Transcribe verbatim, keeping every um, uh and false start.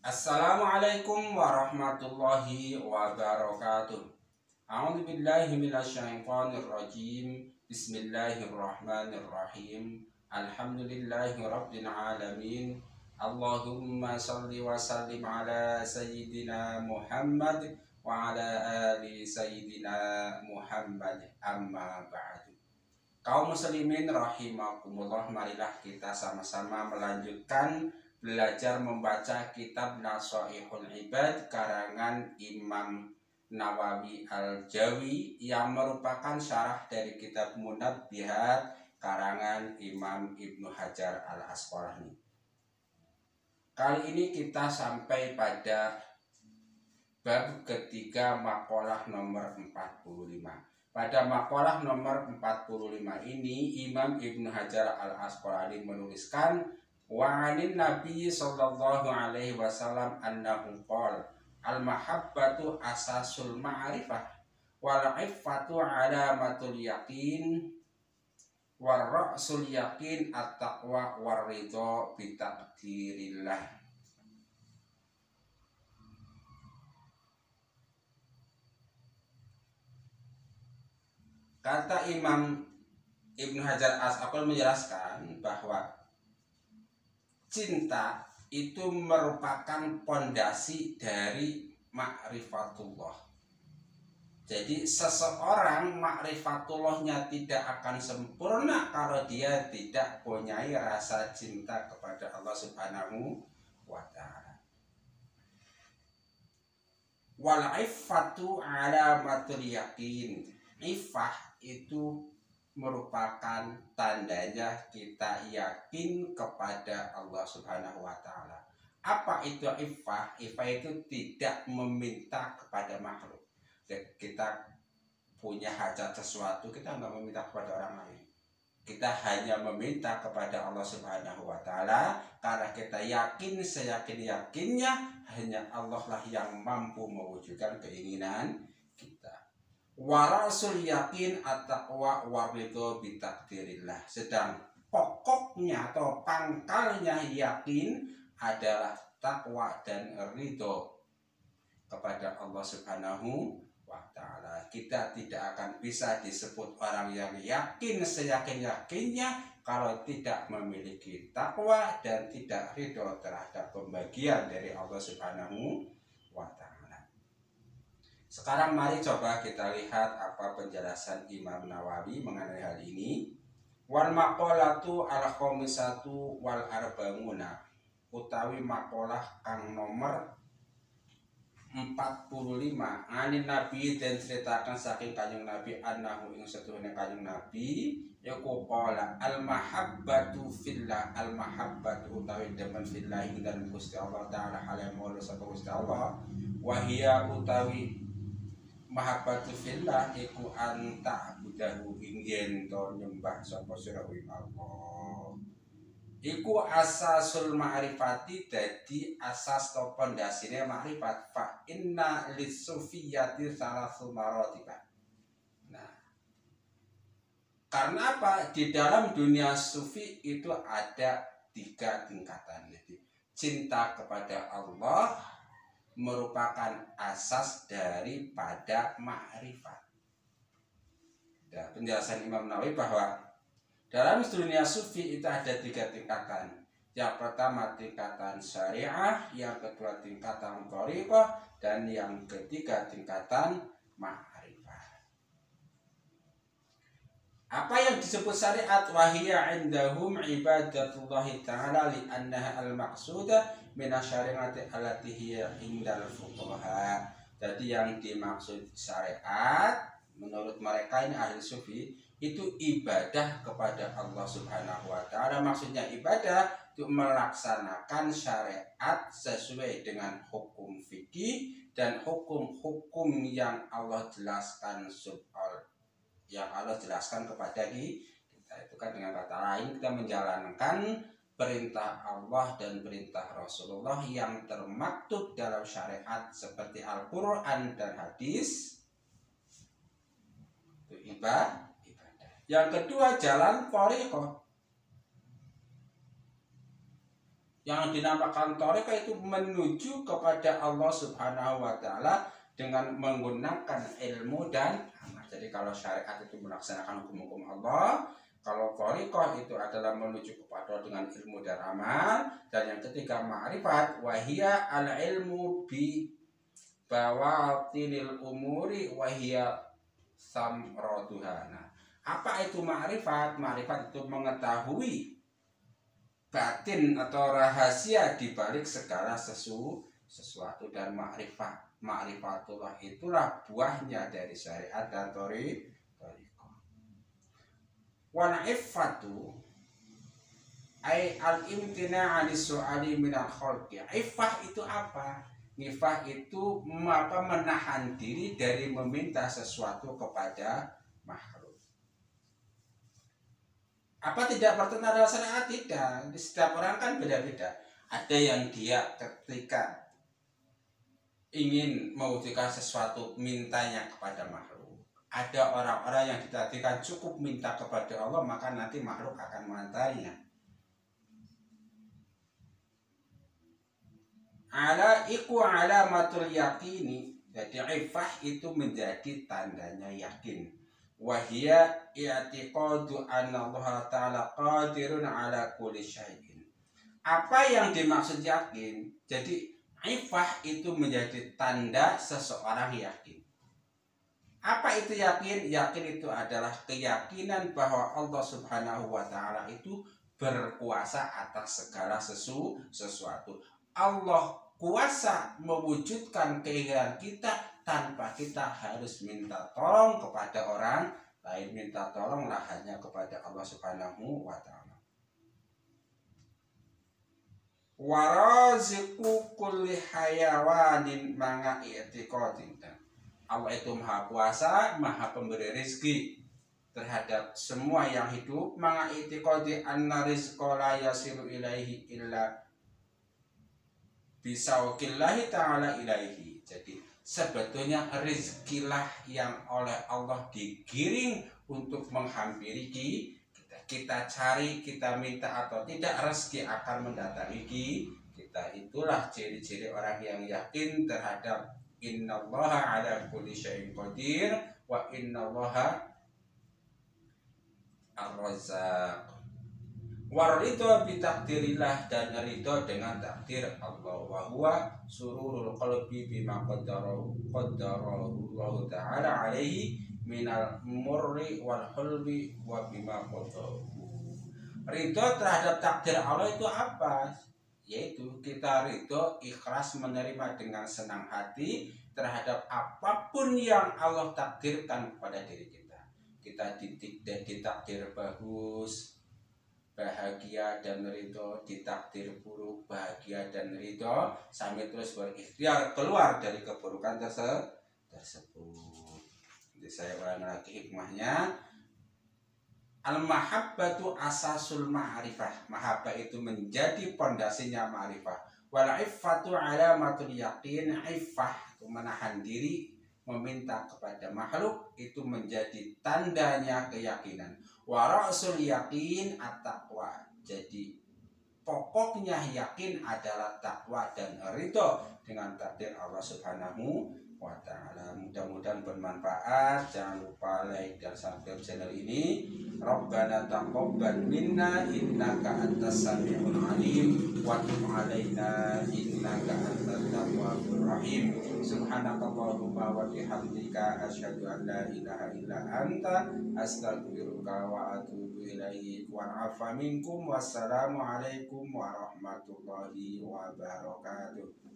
Assalamualaikum warahmatullahi wabarakatuh. A'udzu billahi minasyaitonir rajim. Bismillahirrahmanirrahim. Alhamdulillahi rabbil alamin. Allahumma shalli wa sallim ala sayyidina Muhammad wa ala ali sayyidina Muhammad. Amma ba'du. Kaum muslimin rahimakumullah, marilah kita sama-sama melanjutkan belajar membaca kitab Nasha'ihul Ibad karangan Imam Nawawi Al-Jawi yang merupakan syarah dari kitab Munabbihat karangan Imam Ibnu Hajar Al-Asqalani. Kali ini kita sampai pada bab ketiga, maqalah nomor empat puluh lima. Pada maqalah nomor empat puluh lima ini Imam Ibnu Hajar Al-Asqalani menuliskan wa 'anin Nabi sallallahu alaihi wasallam annahu qala al mahabbatu asasul ma'rifah wal 'iffatu 'alamatul yaqin war ra'sul yaqin at-taqwa war ridha bi taqdirillah. Kata Imam Ibnu Hajar Al-Asqalani menjelaskan bahwa cinta itu merupakan pondasi dari ma'rifatullah. Jadi seseorang ma'rifatullahnya tidak akan sempurna kalau dia tidak punya rasa cinta kepada Allah Subhanahu wa ta'ala. Wal iffatu alamatul yaqin. Iffah itu merupakan tandanya kita yakin kepada Allah Subhanahu wa ta'ala. Apa itu iffah? Iffah itu tidak meminta kepada makhluk. Kita punya hajat sesuatu, kita nggak meminta kepada orang lain. Kita hanya meminta kepada Allah Subhanahu wa ta'ala karena kita yakin, seyakin-yakinnya hanya Allah lah yang mampu mewujudkan keinginan kita. Warasul yakin at-taqwa waridho bitakdirillah. Sedang pokoknya atau pangkalnya yakin adalah takwa dan ridho kepada Allah Subhanahu wa ta'ala. Kita tidak akan bisa disebut orang yang yakin seyakin-yakinnya kalau tidak memiliki takwa dan tidak ridho terhadap pembagian dari Allah Subhanahu wa ta'ala. Sekarang mari coba kita lihat apa penjelasan Imam Nawawi mengenai hal ini. Wal maqalatu al khamisatu wal arba'una, utawi maqalah kang nomor empat puluh lima. Anin Nabi, dan ceritakan saking kanjeng Nabi annahu ing setuhune kanjeng Nabi yaiku qala al mahabbatu fillah. Al mahabbatu utawi demen fillah ing dalem Gusti Allah taala hale mono sapa Gusti Allah. Wa hiya utawi mahabbatu fillah iku anta budahu ingin to nyembah sapa sira ing Allah. Iku asasul ma'rifati, dadi asas to pondasine ma'rifat. Fa inna lisufiyati salasu maratibah. Nah, karena apa? Di dalam dunia sufi itu ada tiga tingkatan. Jadi cinta kepada Allah merupakan asas daripada ma'rifat. Ya, penjelasan Imam Nawawi bahwa dalam dunia sufi itu ada tiga tingkatan. Yang pertama tingkatan syariah, yang kedua tingkatan thariqah, dan yang ketiga tingkatan ma'rifat. Apa yang disebut syariat? Wahiyya indahum ibadatullahi ta'ala li'annaha al-maqsudah minasyariati allati hiya indal fuqaha. Jadi yang dimaksud syariat menurut mereka ini ahli sufi itu ibadah kepada Allah Subhanahu wa ta'ala. Maksudnya ibadah itu melaksanakan syariat sesuai dengan hukum fikih dan hukum-hukum yang Allah jelaskan soal yang Allah jelaskan kepada kita. Itu kan dengan kata lain kita menjalankan perintah Allah dan perintah Rasulullah yang termaktub dalam syariat seperti Al-Quran dan hadis. Itu ibadah. Yang kedua jalan thariqah. Yang dinamakan thariqah itu menuju kepada Allah Subhanahu wa taala dengan menggunakan ilmu dan amal. Jadi kalau syariat itu melaksanakan hukum-hukum Allah, kalau thariqah itu adalah menuju kepada dengan ilmu dan amal. Dan yang ketiga ma'rifat, wahia al ilmu bi bawatinil umuri wahia samrotuha. Nah, apa itu ma'rifat? Ma'rifat itu mengetahui batin atau rahasia di balik segala sesu, sesuatu. Dan ma'rifat, ma'rifatullah itulah buahnya dari syariat dan thariqah. Wa na'iffatu ay al-imtina' anis-su'ali minal khalqi. Iffah itu apa? Nifah itu apa, menahan diri dari meminta sesuatu kepada makhluk. Apa tidak bertentangan dengan syariat? Tidak. Setiap orang kan beda-beda. Ada yang dia ketika ingin mewujudkan sesuatu mintanya kepada makhluk. Ada orang-orang yang ditadikan cukup minta kepada Allah, maka nanti makhluk akan mengantarinya. Ala iku alamatul yakini. Jadi ifah itu menjadi tandanya yakin. Wahia i'tiqadu anna Allah ta'ala qadirun ala kulli syai'in. Apa yang dimaksud yakin? Jadi ifah itu menjadi tanda seseorang yakin. Apa itu yakin? Yakin itu adalah keyakinan bahwa Allah Subhanahu wa taala itu berkuasa atas segala sesu, sesuatu. Allah kuasa mewujudkan keinginan kita tanpa kita harus minta tolong kepada orang lain. Minta tolonglah hanya kepada Allah Subhanahu wa taala. Waraziqu kulli hayawanin ma'a i'tiqadin. Allah itu maha kuasa, maha pemberi rezeki terhadap semua yang hidup. Ma'a i'tiqadi anna rizqa la yasilu ilaihi illa bisauqillahi ta'ala ilaihi. Jadi sebetulnya rezekilah yang oleh Allah digiring untuk menghampiri kita. Kita cari, kita minta atau tidak, rezeki akan mendatangi kita. Itulah ciri-ciri orang yang yakin terhadap innallaha ala kulli syai'in qadir wa innallaha ar-razzaq. Waridho bitakdirillah, dan ridho dengan takdir Allah. Wa huwa sururul qalbi bima qaddarahu qaddarahu Allah ta'ala alaihi minal murri wal hulbi wa bima qaddarahu. Ridho terhadap takdir Allah itu apa? Yaitu kita ridho, ikhlas menerima dengan senang hati terhadap apapun yang Allah takdirkan kepada diri kita. Kita ditakdir bagus, bahagia dan ridho, ditakdir buruk, bahagia dan ridho, sambil terus berikhtiar keluar dari keburukan tersebut. Jadi saya ulangi lagi hikmahnya. Al-mahabbatu asasul ma'rifah. Mahabbah itu menjadi pondasinya ma'rifah. Wal iffatu alamatul yaqin. Iffah itu menahan diri, meminta kepada makhluk, itu menjadi tandanya keyakinan. Wa ra'sul yaqin at-taqwa. Jadi pokoknya yakin adalah takwa dan ridho dengan takdir Allah Subhanahu wa ta'ala. Mudah-mudahan bermanfaat. Jangan lupa like dan subscribe channel ini. Rabbana taqabbal minna innaka antas samiul alim wa tub alaina innaka antat tawwabur rahim. Subhanakallahumma wa bihamdika asyhadu an la ilaha illa anta astaghfiruka wa atubu ilaik. Wa afa minkum. Wassalamu alaikum warahmatullahi wabarakatuh.